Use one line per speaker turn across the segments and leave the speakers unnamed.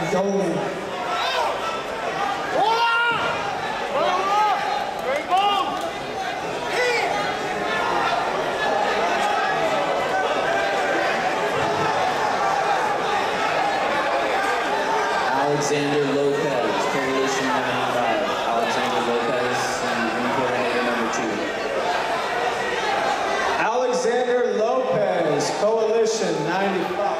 Dolan.
Alexander Lopez, Coalition 95. Alexander Lopez, ring coordinator number 2.
Alexander Lopez, Coalition 95.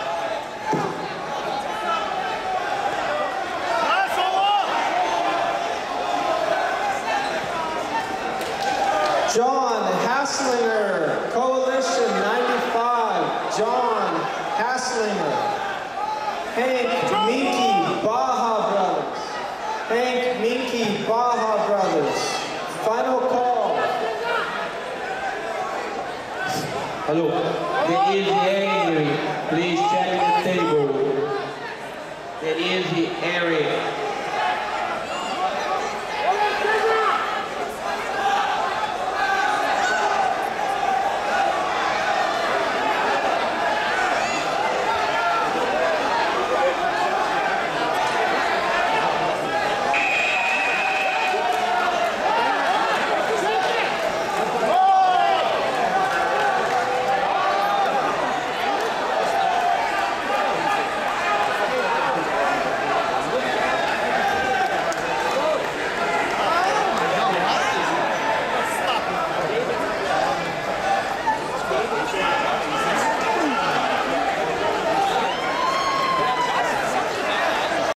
John Hasslinger, Coalition 95. John Hasslinger. Hank Minky Baja Brothers. Hank Minky Baja Brothers. Final call.
Hello. The EGA, please check the table.